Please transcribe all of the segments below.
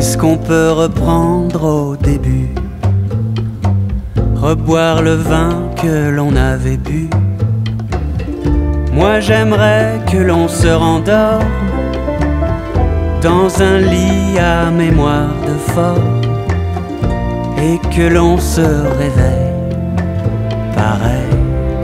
Est-ce qu'on peut reprendre au début, reboire le vin que l'on avait bu? Moi j'aimerais que l'on se rendorme dans un lit à mémoire de forme, et que l'on se réveille pareil.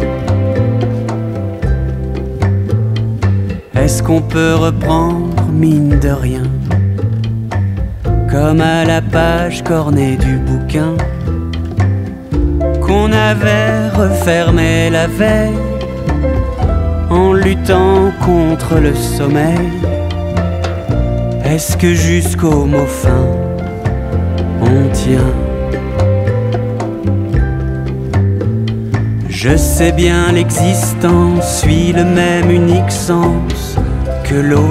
Est-ce qu'on peut reprendre mine de rien, comme à la page cornée du bouquin qu'on avait refermé la veille, en luttant contre le sommeil? Est-ce que jusqu'au mot fin on tient? Je sais bien l'existence suit le même unique sens que l'eau,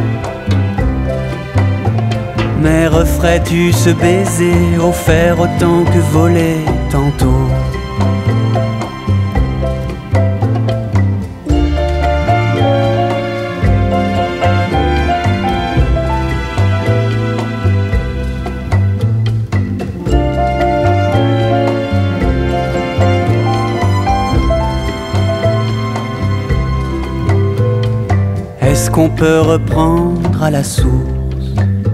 mais referais-tu ce baiser offert autant que volé tantôt? Est-ce qu'on peut reprendre à la source,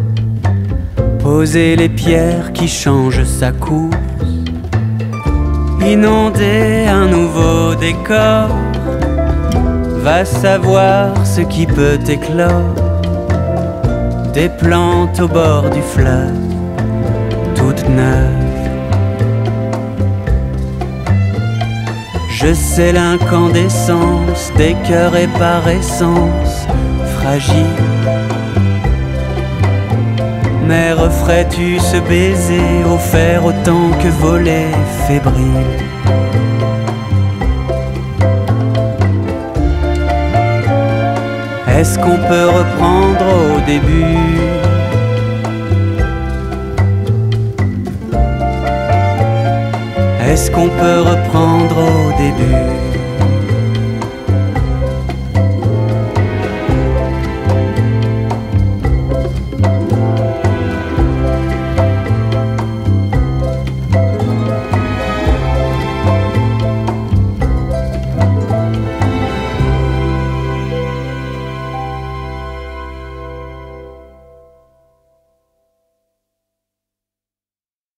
poser les pierres qui changent sa course, inonder un nouveau décor? Va savoir ce qui peut éclore, des plantes au bord du fleuve, toutes neuves. Je sais l'incandescence des cœurs et par essence fragiles, mais referais-tu ce baiser offert autant que volé fébrile? Est-ce qu'on peut reprendre au début, est-ce qu'on peut reprendre au début?